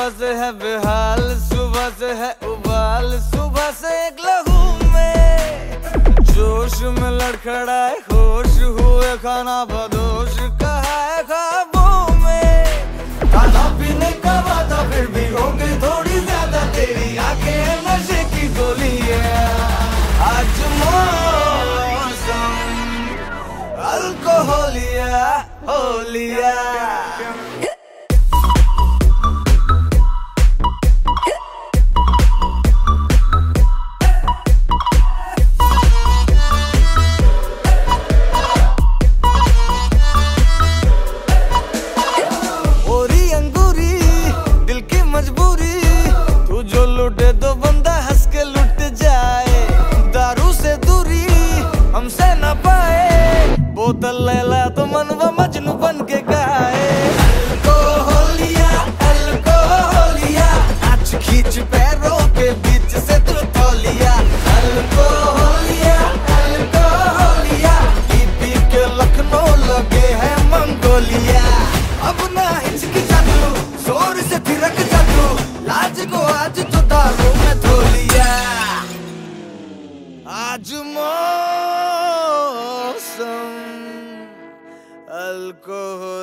से है बेहाल, सुबह से है उबाल, सुबह से एक लहू में जोश में लड़खड़ाए होश हुए, खाना बदोश कहा है ख्वाबों में। खाना पीने का वादा फिर भी हो गई थोड़ी ज्यादा, तेरी आंखें नशे की गोली है। आज मौसम अल्कोहलिया होलिया। तू जो लुटे तो बंदा हंस के लुट जाए, दारू से दूरी हमसे न पाए, बोतल लैला तो मनवा मजनू बन के गाए। अल्कोहलिया अल्कोहलिया, नाच खींच पैरों के बीच से तू तौलिया। अल्कोहलिया अल्कोहलिया, पी पी के लखनऊ लगे है मंगोलिया। अब ना हिचकिचा तू, जोर से थिरक जा तू, लाज को आज तो दारू में धो लिया। आज मौसम अल्कोहल